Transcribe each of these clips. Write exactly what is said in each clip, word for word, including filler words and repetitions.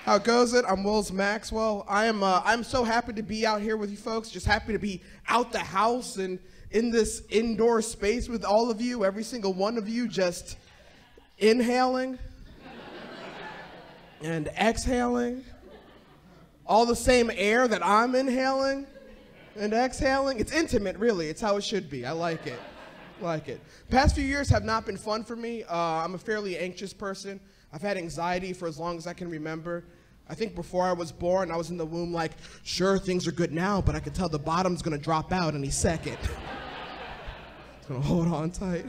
How goes it? I'm Will's Maxwell. I am uh, I'm so happy to be out here with you folks. Just happy to be out the house and in this indoor space with all of you, every single one of you, just inhaling and exhaling. All the same air that I'm inhaling and exhaling. It's intimate, really. It's how it should be. I like it. like it. Past few years have not been fun for me. Uh, I'm a fairly anxious person. I've had anxiety for as long as I can remember. I think before I was born, I was in the womb like, sure, things are good now, but I could tell the bottom's gonna drop out any second. It's gonna hold on tight.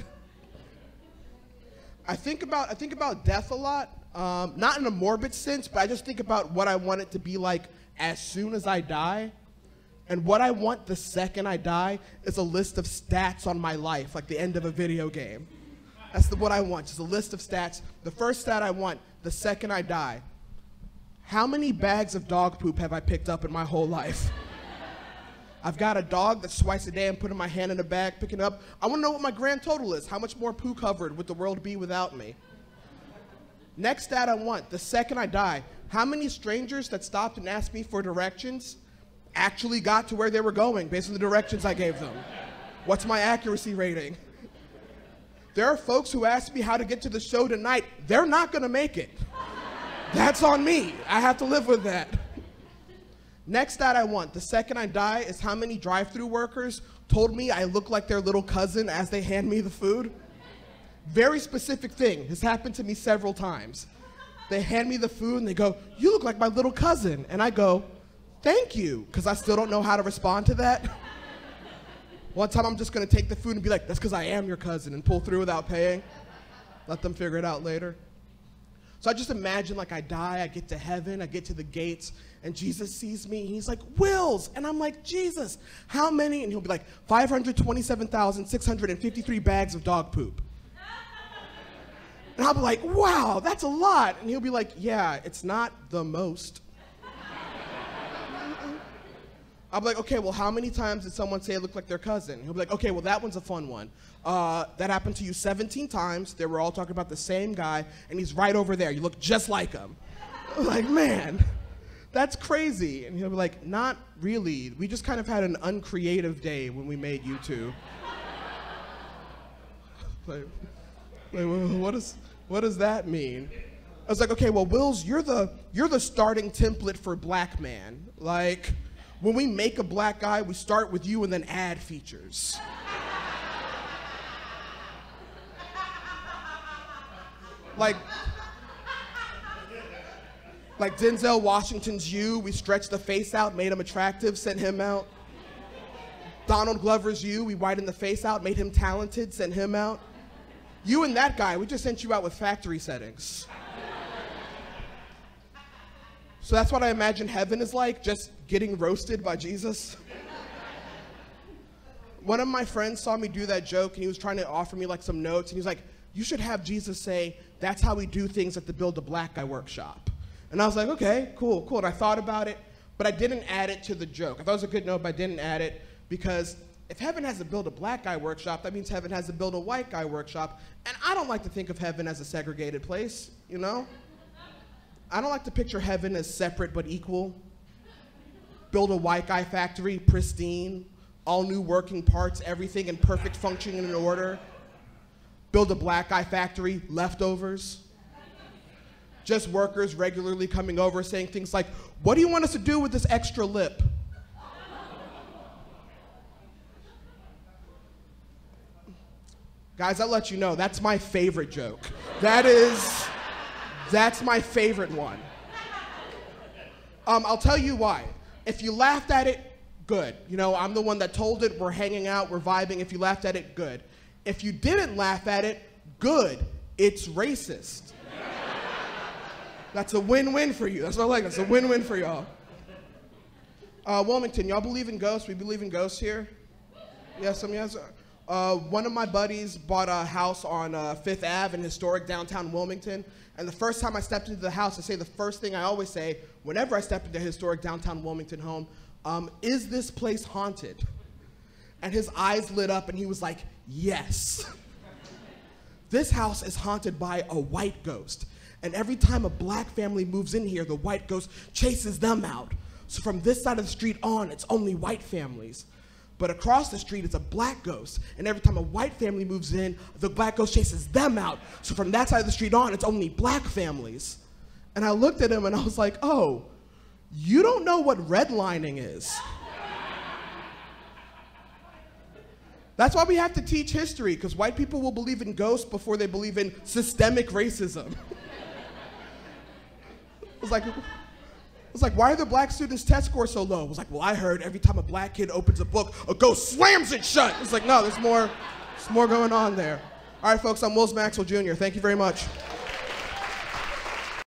I think about, I think about death a lot, um, not in a morbid sense, but I just think about what I want it to be like as soon as I die. And what I want the second I die is a list of stats on my life, like the end of a video game. That's the, what I want, just a list of stats. The first stat I want, the second I die. How many bags of dog poop have I picked up in my whole life? I've got a dog that's twice a day I'm putting my hand in a bag, picking it up. I want to know what my grand total is. How much more poo covered would the world be without me? Next stat I want, the second I die. How many strangers that stopped and asked me for directions actually got to where they were going based on the directions I gave them? What's my accuracy rating? There are folks who ask me how to get to the show tonight. They're not gonna make it. That's on me. I have to live with that. Next stat I want, the second I die, is how many drive-thru workers told me I look like their little cousin as they hand me the food. Very specific thing. Has happened to me several times. They hand me the food and they go, you look like my little cousin. And I go, thank you, because I still don't know how to respond to that. One time I'm just gonna take the food and be like, that's because I am your cousin, and pull through without paying. Let them figure it out later. So I just imagine like I die, I get to heaven, I get to the gates, and Jesus sees me, and he's like, Wills, and I'm like, Jesus, how many? And he'll be like, five hundred twenty-seven thousand six hundred fifty-three bags of dog poop. And I'll be like, wow, that's a lot. And he'll be like, yeah, it's not the most. I'll be like, okay, well, how many times did someone say I look like their cousin? He'll be like, okay, well, that one's a fun one. Uh, that happened to you seventeen times. They were all talking about the same guy, and he's right over there. You look just like him. I'm like, man, that's crazy. And he'll be like, not really. We just kind of had an uncreative day when we made you two. like, like, what, is, what does that mean? I was like, okay, well, Wills, you're the, you're the starting template for black man. Like, when we make a black guy, we start with you and then add features. Like, like Denzel Washington's You, we stretched the face out, made him attractive, sent him out. Donald Glover's You, we widened the face out, made him talented, sent him out. You and that guy, we just sent you out with factory settings. So that's what I imagine heaven is like, just getting roasted by Jesus. One of my friends saw me do that joke, and he was trying to offer me like some notes, and he was like, you should have Jesus say, that's how we do things at the Build a Black Guy workshop. And I was like, okay, cool, cool. And I thought about it, but I didn't add it to the joke. I thought it was a good note, but I didn't add it, because if heaven has a Build a Black Guy workshop, that means heaven has a Build a White Guy workshop. And I don't like to think of heaven as a segregated place, you know? I don't like to picture heaven as separate but equal. Build a white guy factory, pristine, all new working parts, everything in perfect functioning and order. Build a black guy factory, leftovers. Just workers regularly coming over saying things like, what do you want us to do with this extra lip? Guys, I'll let you know, that's my favorite joke. That is... That's my favorite one. Um, I'll tell you why. If you laughed at it, good. You know, I'm the one that told it, we're hanging out, we're vibing. If you laughed at it, good. If you didn't laugh at it, good. It's racist. That's a win-win for you. That's what I like, that's a win-win for y'all. Uh, Wilmington, y'all believe in ghosts? We believe in ghosts here? Yes, some yes. Uh, one of my buddies bought a house on uh, Fifth Avenue in historic downtown Wilmington. And the first time I stepped into the house, I say the first thing I always say, whenever I step into historic downtown Wilmington home, um, is this place haunted? And his eyes lit up and he was like, yes. This house is haunted by a white ghost. And every time a black family moves in here, the white ghost chases them out. So from this side of the street on, it's only white families. But across the street, it's a black ghost. And every time a white family moves in, the black ghost chases them out. So from that side of the street on, it's only black families. And I looked at him and I was like, oh, you don't know what redlining is. That's why we have to teach history, because white people will believe in ghosts before they believe in systemic racism. It was like, it was like, why are the black students' test scores so low? It was like, well, I heard every time a black kid opens a book, a ghost slams it shut. It's like, no, there's more, there's more going on there. All right, folks, I'm Wills Maxwell Junior Thank you very much.